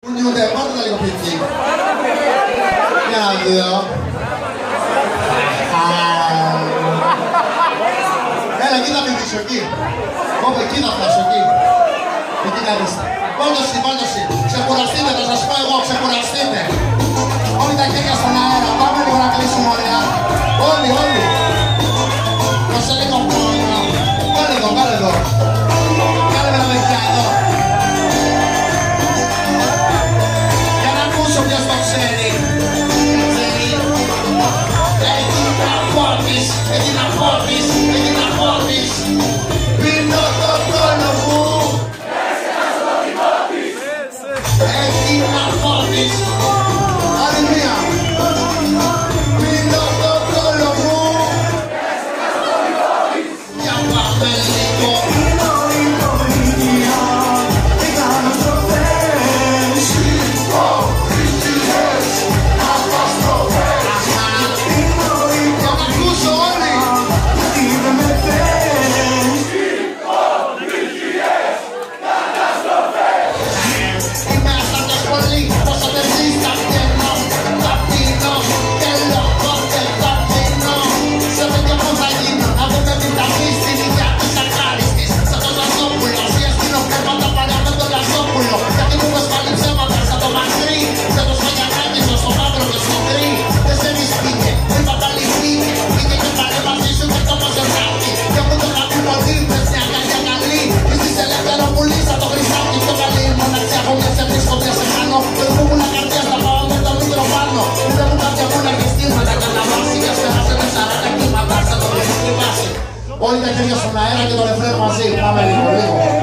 Κουνιούνται, πάρτε τα λίγο πιο εκεί. Για να δω. Έλα, εκεί θα πηδήσω, εκεί. Όπου εκεί θα φτάσω, εκεί. Εκεί κάνεις. Βάλτωση, βάλτωση. Ξεκουραστείτε, θα σας πω εγώ, ξεκουραστείτε. Όλοι τα χέρια στον αέρα, πάμε λίγο να κλείσουμε ωραία. Όλοι, όλοι. Δώσε λίγο χρόνο. Κάνε εδώ, κάνε εδώ. Κάνε με τα παιδιά εδώ. Για να ακούσω ποιος το ξέρει. Εκεί να πόρτεις, εκεί να πόρτεις, εκεί να πόρτεις. Πίνω το κόλλο μου. Εκεί να πόρτεις. Άλλη μία. Πίνω το κόλλο μου. Για πάμε λίγο. Όλοι τα χέρια στον αέρα και το ρεφρέν μαζί. Πάμε λίγο, λίγο.